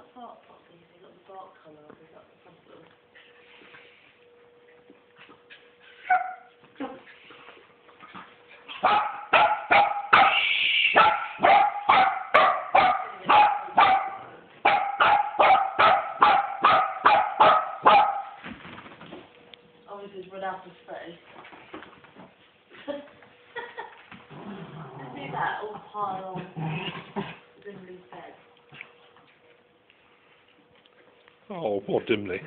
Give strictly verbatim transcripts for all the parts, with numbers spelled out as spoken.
bark properly, so you've got the bark colour, is that the problem? Obviously it's run out of space. Let's do that, all pile on Dimley's bed. Oh, poor Dimley.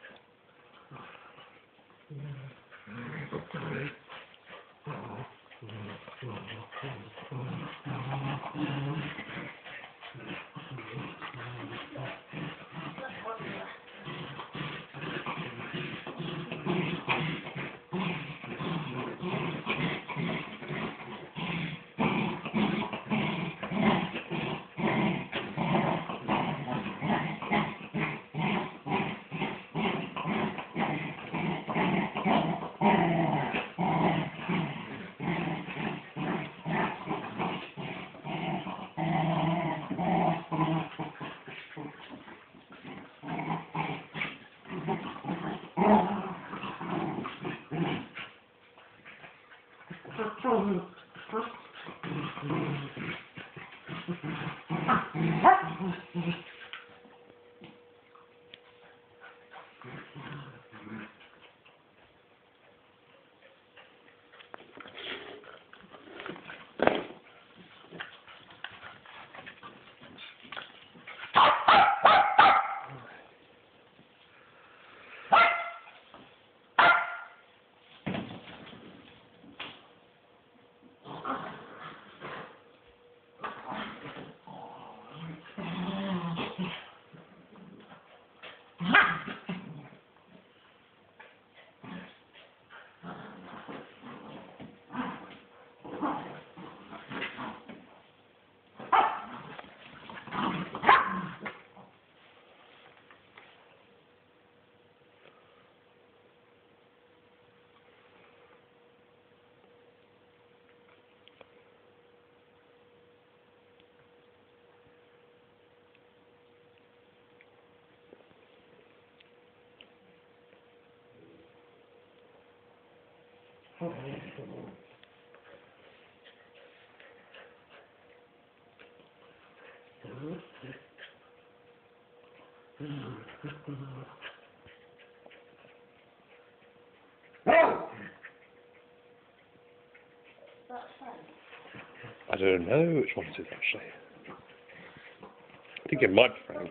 I don't know which one it is actually. I think it might be Frank.